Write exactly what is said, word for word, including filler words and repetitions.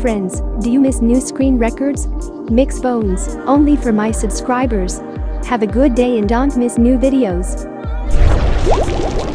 friends, do you miss new screen records? Mix phones, only for my subscribers. Have a good day and don't miss new videos.